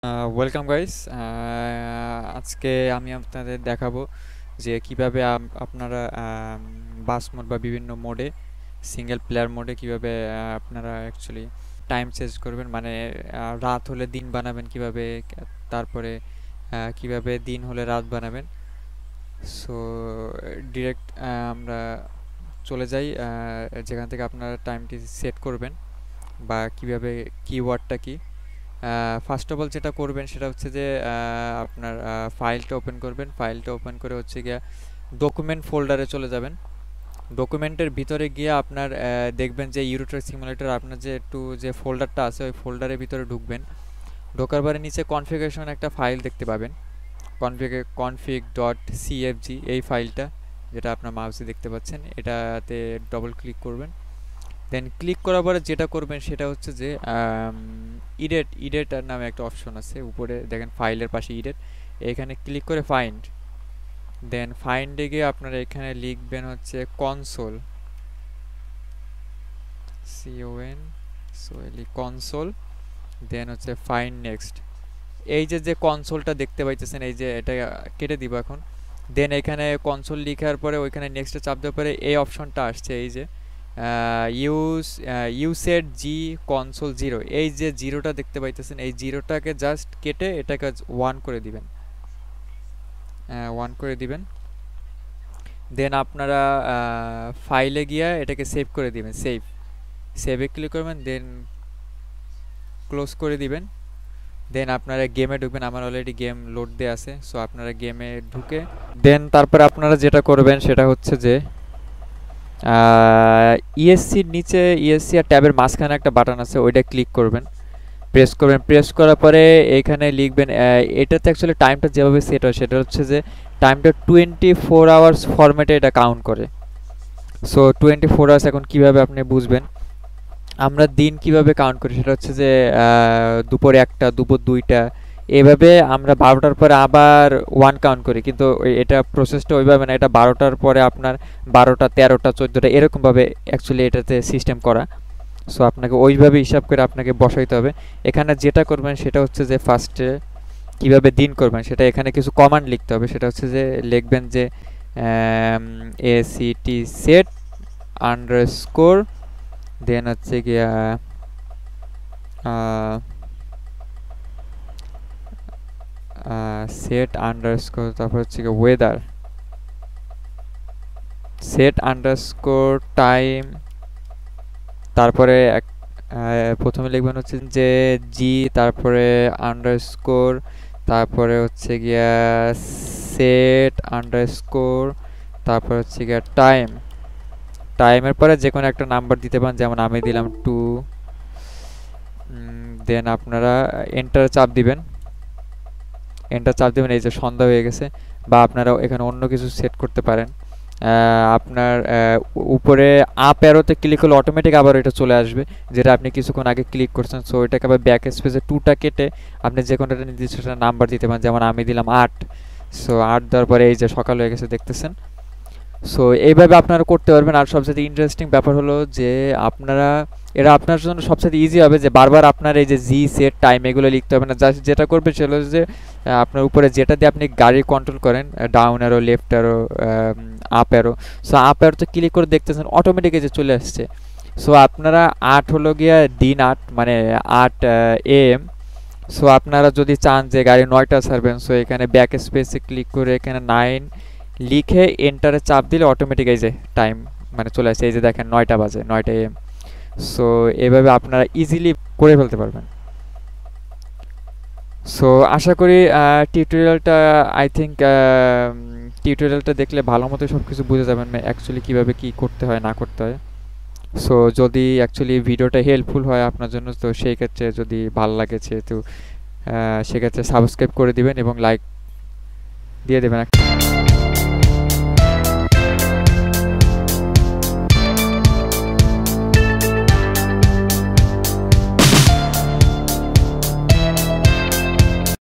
Welcome guys. আজকে আমি আপনাদের দেখাবো যে কিভাবে আপনারা বাস মোড বা বিভিন্ন মোডে সিঙ্গেল প্লেয়ার মোডে কিভাবে আপনারা অ্যাকচুয়ালি টাইম চেঞ্জ করবেন, মানে রাত হলে দিন বানাবেন কিভাবে, তারপরে কিভাবে দিন হলে রাত বানাবেন। সো ডিরেক্ট আমরা চলে যাই যেখান থেকে আপনারা টাইমটি সেট করবেন বা কিভাবে কিওয়ার্ডটা কি। ফার্স্ট অফ অল যেটা করবেন সেটা হচ্ছে যে আপনার ফাইলটা ওপেন করবেন। ফাইলটা ওপেন করে হচ্ছে গিয়ে ডকুমেন্ট ফোল্ডারে চলে যাবেন। ডকুমেন্টের ভিতরে গিয়ে আপনার দেখবেন যে ইউরো ট্রাক সিমুলেটর আপনার যে একটু যে ফোল্ডারটা আছে ওই ফোল্ডারের ভিতরে ঢুকবেন। ঢোকার পরে নিচে কনফিগারেশন একটা ফাইল দেখতে পাবেন, config.cfg এই ফাইলটা যেটা আপনার মাউসে দেখতে পাচ্ছেন, এটাতে ডবল ক্লিক করবেন। দেন ক্লিক করার পরে যেটা করবেন সেটা হচ্ছে যে ইডেট নামে একটা অপশন আছে উপরে দেখেন, ফাইলের পাশে ইডেট, এখানে ক্লিক করে ফাইন্ড। দেন ফাইন্ডে গিয়ে আপনারা এখানে লিখবেন হচ্ছে কনসোল, কনসোল। দেন হচ্ছে ফাইন্ড নেক্সট। এই যে কনসোলটা দেখতে পাইতেছেন, এই যে এটা কেটে দিব এখন। দেন এখানে কনসোল লিখার পরে ওইখানে নেক্সটে চাপ দেওয়ার পরে এই অপশনটা আসছে, এই যে ইউসেট জি কনসোল জিরো, এই যে জিরোটা দেখতে পাইতেছেন, এই জিরোটাকে জাস্ট কেটে এটাকে 1 করে দিবেন, 1 করে দিবেন। দেন আপনারা ফাইলে গিয়ে এটাকে সেভ করে দিবেন, সেভে ক্লিক করবেন, দেন ক্লোজ করে দিবেন। দেন আপনারা গেমে ঢুকবেন। আমার অলরেডি গেম লোড দিয়ে আছে, সো আপনারা গেমে ঢুকে দেন তারপরে আপনারা যেটা করবেন সেটা হচ্ছে যে ইএসসির নিচে ইএসসি আর ট্যাবের মাঝখানে একটা বাটন আছে, ওইটা ক্লিক করবেন, প্রেস করবেন। প্রেস করার পরে এখানে লিখবেন, এটাতে অ্যাকচুয়ালি টাইমটা যেভাবে সেট হয় সেটা হচ্ছে যে টাইমটা 24 আওয়ার্স ফরম্যাটে এটা কাউন্ট করে। সো 24 আওয়ার্স এখন কিভাবে আপনি বুঝবেন, আমরা দিন কিভাবে কাউন্ট করি সেটা হচ্ছে যে দুপুর 1টা, দুপুর 2টা, এভাবে আমরা 12টার পরে আবার 1 কাউন্ট করি, কিন্তু এটা প্রসেসটা ওইভাবে না, এটা 12টার পরে আপনার 12টা, 13টা, 14টা এরকমভাবে অ্যাকচুয়ালি এটাতে সিস্টেম করা। সো আপনাকে ওইভাবে হিসাব করে আপনাকে বসাইতে হবে। এখানে যেটা করবেন সেটা হচ্ছে যে ফার্স্টে কীভাবে দিন করবেন সেটা এখানে কিছু কমান্ড লিখতে হবে, সেটা হচ্ছে যে লিখবেন যে এসিটি সেট আন্ডারস্কোর, দেন হচ্ছে গিয়া সেট আন্ডারস্কোর, তারপর হচ্ছে গিয়ে ওয়েদার, সেট আন্ডারস্কোর টাইম, তারপরে প্রথমে লিখবেন হচ্ছে যে জি, তারপরে আন্ডারস্কোর, তারপরে হচ্ছে গিয়া সেট আন্ডারস্কোর, তারপর হচ্ছে গিয়া টাইম। টাইমের পরে যে কোনো একটা নাম্বার দিতে পারেন, যেমন আমি দিলাম 2। দেন আপনারা এন্টার চাপ দিবেন, এই যে সন্ধ্যা হয়ে গেছে। বা আপনারা এখানে অন্য কিছু সেট করতে পারেন। আপনার উপরে আপ অ্যারোতে ক্লিক করলে অটোমেটিক আবার এটা চলে আসবে যেটা আপনি কিছুক্ষণ আগে ক্লিক করছেন। সো এটাকে আবার ব্যাক স্পেসে 2টা কেটে আপনি যে কোনো একটা নির্দিষ্ট নাম্বার দিতে পারেন, যেমন আমি দিলাম 8। সো 8 দেওয়ার পরে এই যে সকাল হয়ে গেছে দেখতেছেন। সো এইভাবে আপনারা করতে পারবেন। আর সবচেয়ে ইন্টারেস্টিং ব্যাপার হলো যে আপনারা, এটা আপনার জন্য সবচেয়ে ইজি হবে যে বারবার আপনার এই যে জি, সেট, টাইম এগুলো লিখতে হবে না। জাস্ট যেটা করবে সেটা হচ্ছে যে আপনার উপরে যেটা দিয়ে আপনি গাড়ি কন্ট্রোল করেন, down arrow, left arrow, up arrow, so up অ্যারোতে ক্লিক করে দেখতেছেন অটোমেটিক যে চলে আসছে। সো আপনারা 8 হলো গিয়া দিন 8, মানে 8 AM। সো আপনারা যদি চান যে গাড়ি 9টা ছাড়বেন, সো এখানে ব্যাক স্পেসে ক্লিক করে এখানে 9 লিখে এন্টারে চাপ দিলে অটোমেটিক এই যে টাইম মানে চলে আসে, এই যে দেখেন 9টা বাজে, 9টা AM। সো এভাবে আপনারা ইজিলি করে ফেলতে পারবেন। সো আশা করি টিউটোরিয়ালটা দেখলে ভালো মতো সব কিছু বুঝে যাবেন অ্যাকচুয়ালি কীভাবে কী করতে হয় না করতে হয়। সো যদি অ্যাকচুয়ালি ভিডিওটা হেল্পফুল হয় আপনার জন্য, তো সেই ক্ষেত্রে যদি ভালো লাগে সেক্ষেত্রে সাবস্ক্রাইব করে দিবেন এবং লাইক দিয়ে দেবেন।